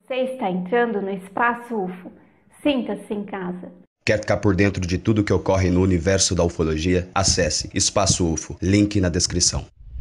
Você está entrando no Espaço UFO. Sinta-se em casa. Quer ficar por dentro de tudo que ocorre no universo da ufologia? Acesse Espaço UFO, link na descrição.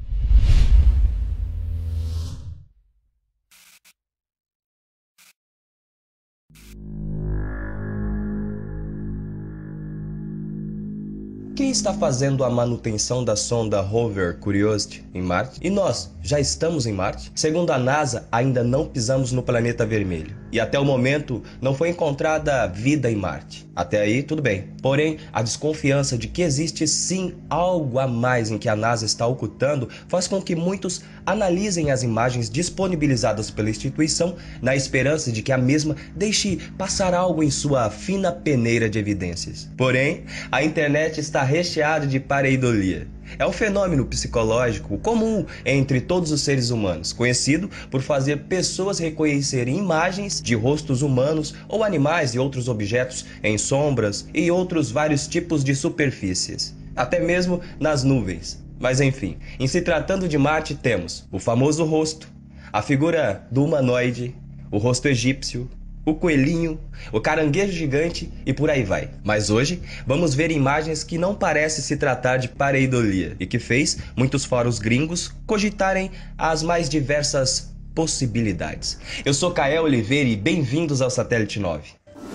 Quem está fazendo a manutenção da sonda Rover Curiosity em Marte? E nós, já estamos em Marte? Segundo a NASA, ainda não pisamos no planeta vermelho. E até o momento, não foi encontrada vida em Marte. Até aí, tudo bem. Porém, a desconfiança de que existe sim algo a mais em que a NASA está ocultando faz com que muitos analisem as imagens disponibilizadas pela instituição na esperança de que a mesma deixe passar algo em sua fina peneira de evidências. Porém, a internet está recheada de pareidolia. É um fenômeno psicológico comum entre todos os seres humanos, conhecido por fazer pessoas reconhecerem imagens de rostos humanos ou animais e outros objetos em sombras e outros vários tipos de superfícies, até mesmo nas nuvens. Mas enfim, em se tratando de Marte temos o famoso rosto, a figura do humanoide, o rosto egípcio, o coelhinho, o caranguejo gigante e por aí vai. Mas hoje vamos ver imagens que não parecem se tratar de pareidolia e que fez muitos fóruns gringos cogitarem as mais diversas possibilidades. Eu sou Kael Oliveira e bem-vindos ao Satélite 9.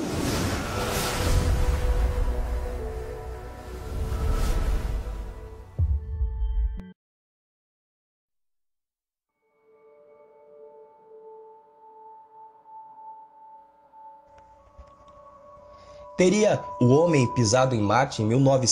Teria o homem pisado em Marte em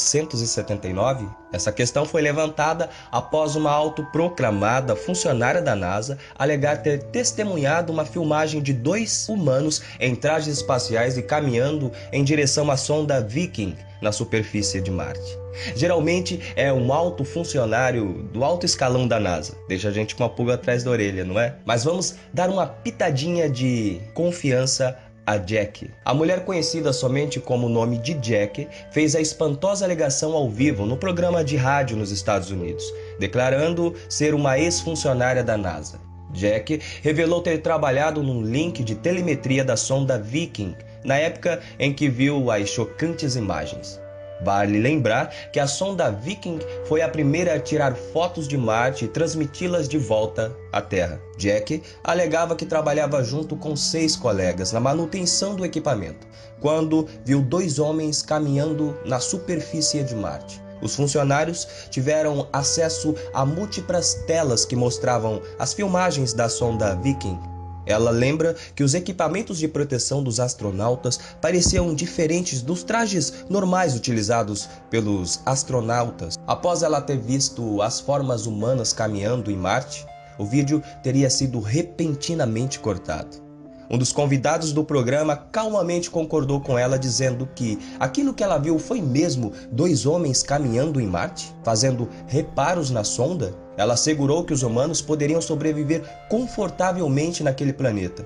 1979? Essa questão foi levantada após uma autoproclamada funcionária da NASA alegar ter testemunhado uma filmagem de 2 humanos em trajes espaciais e caminhando em direção à sonda Viking na superfície de Marte. Geralmente é um alto funcionário do alto escalão da NASA. Deixa a gente com a pulga atrás da orelha, não é? Mas vamos dar uma pitadinha de confiança a Jack. A mulher conhecida somente como o nome de Jack fez a espantosa alegação ao vivo no programa de rádio nos Estados Unidos, declarando ser uma ex-funcionária da NASA. Jack revelou ter trabalhado num link de telemetria da sonda Viking na época em que viu as chocantes imagens. Vale lembrar que a sonda Viking foi a primeira a tirar fotos de Marte e transmiti-las de volta à Terra. Jack alegava que trabalhava junto com 6 colegas na manutenção do equipamento, quando viu 2 homens caminhando na superfície de Marte. Os funcionários tiveram acesso a múltiplas telas que mostravam as filmagens da sonda Viking. Ela lembra que os equipamentos de proteção dos astronautas pareciam diferentes dos trajes normais utilizados pelos astronautas. Após ela ter visto as formas humanas caminhando em Marte, o vídeo teria sido repentinamente cortado. Um dos convidados do programa calmamente concordou com ela, dizendo que aquilo que ela viu foi mesmo 2 homens caminhando em Marte, fazendo reparos na sonda. Ela assegurou que os humanos poderiam sobreviver confortavelmente naquele planeta,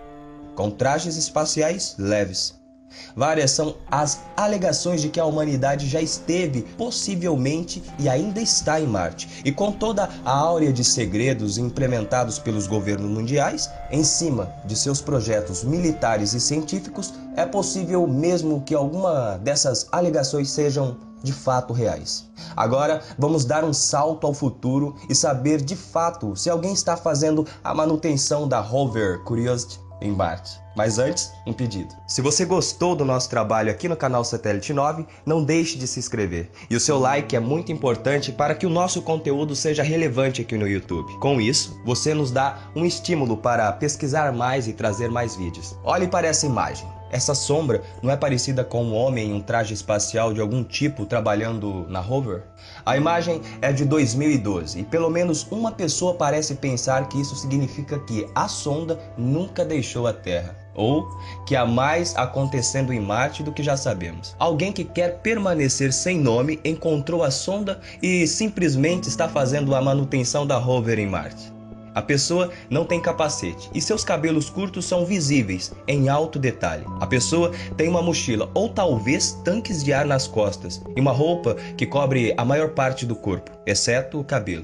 com trajes espaciais leves. Várias são as alegações de que a humanidade já esteve, possivelmente, e ainda está em Marte. E com toda a áurea de segredos implementados pelos governos mundiais, em cima de seus projetos militares e científicos, é possível mesmo que alguma dessas alegações sejam de fato reais. Agora vamos dar um salto ao futuro e saber de fato se alguém está fazendo a manutenção da Rover Curiosity em Marte. Mas antes, um pedido. Se você gostou do nosso trabalho aqui no canal Satélite 9, não deixe de se inscrever. E o seu like é muito importante para que o nosso conteúdo seja relevante aqui no YouTube. Com isso, você nos dá um estímulo para pesquisar mais e trazer mais vídeos. Olhe para essa imagem. Essa sombra não é parecida com um homem em um traje espacial de algum tipo trabalhando na Rover? A imagem é de 2012 e pelo menos uma pessoa parece pensar que isso significa que a sonda nunca deixou a Terra, ou que há mais acontecendo em Marte do que já sabemos. Alguém que quer permanecer sem nome encontrou a sonda e simplesmente está fazendo a manutenção da Rover em Marte. A pessoa não tem capacete e seus cabelos curtos são visíveis em alto detalhe. A pessoa tem uma mochila ou talvez tanques de ar nas costas e uma roupa que cobre a maior parte do corpo, exceto o cabelo.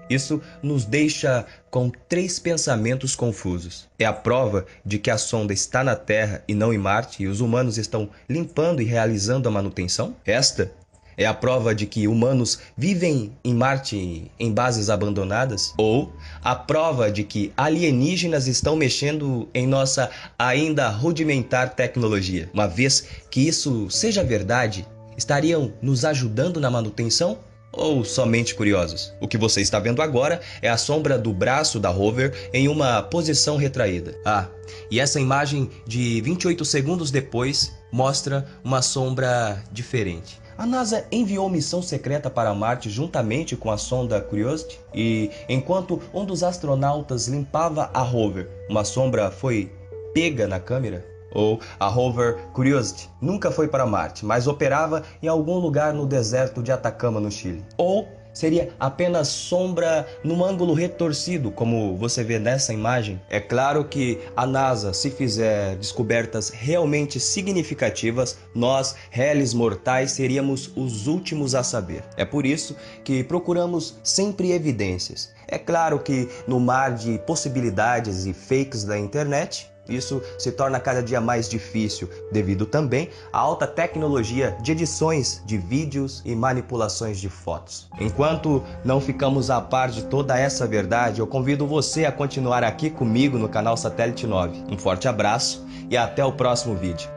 Isso nos deixa com 3 pensamentos confusos. É a prova de que a sonda está na Terra e não em Marte e os humanos estão limpando e realizando a manutenção? Esta é a prova de que humanos vivem em Marte em bases abandonadas? Ou a prova de que alienígenas estão mexendo em nossa ainda rudimentar tecnologia? Uma vez que isso seja verdade, estariam nos ajudando na manutenção? Ou somente curiosos? O que você está vendo agora é a sombra do braço da rover em uma posição retraída. E essa imagem de 28 segundos depois mostra uma sombra diferente. A NASA enviou missão secreta para Marte juntamente com a sonda Curiosity e, enquanto um dos astronautas limpava a rover, uma sombra foi pega na câmera? Ou a rover Curiosity nunca foi para Marte, mas operava em algum lugar no deserto de Atacama, no Chile? Ou seria apenas sombra num ângulo retorcido, como você vê nessa imagem? É claro que a NASA, se fizer descobertas realmente significativas, nós, réis mortais, seríamos os últimos a saber. É por isso que procuramos sempre evidências. É claro que no mar de possibilidades e fakes da internet, isso se torna cada dia mais difícil, devido também à alta tecnologia de edições de vídeos e manipulações de fotos. Enquanto não ficamos a par de toda essa verdade, eu convido você a continuar aqui comigo no canal Satélite 9. Um forte abraço e até o próximo vídeo.